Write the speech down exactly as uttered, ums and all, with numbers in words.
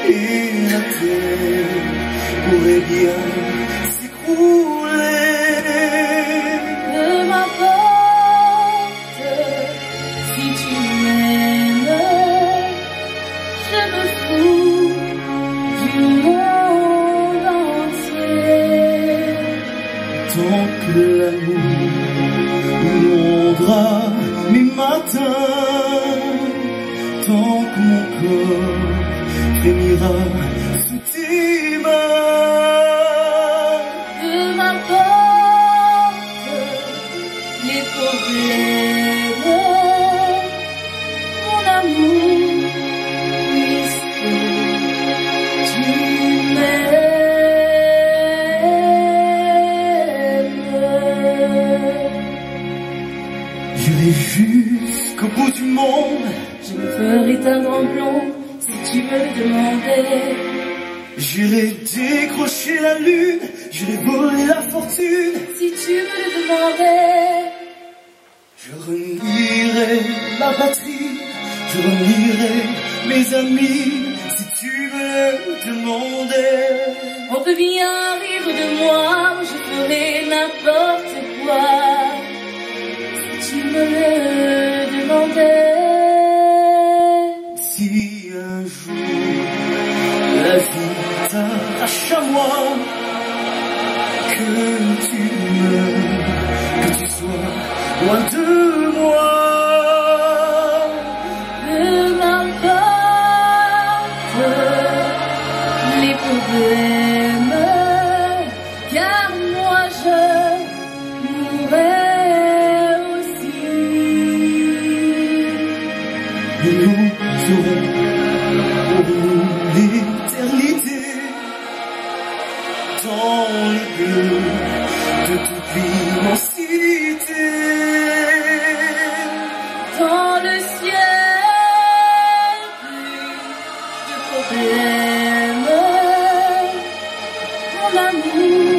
et la terre pourrait bien s'écrouler. Peu m'importe si tu m'aimes, je me fous du monde entier. Tant que l'amour inondera mes matins, tant que mon corps frémira sous tes mains. Peu m'importe les problèmes, mon amour, puisque tu m'aimes. J'irai jusqu'au bout du monde, Je me ferai teindre en blond si tu me le demandais. j'irai décrocher la lune, j'irai voler la fortune. Si tu me le demandais, Je renierai ma patrie, je renierai mes amis, si tu me le demandais. on peut bien rire de moi, je ferai n'importe quoi. Si tu me le demandais. Si un jour la vie t'arrache à moi, que tu meurs, que tu sois loin de moi. Peu m'importe les problèmes, car moi je mourrai aussi. Et nous aurons pour nous l'éternité dans le bleu de toute l'immensité. Dans le ciel, plus de problèmes, mon amour.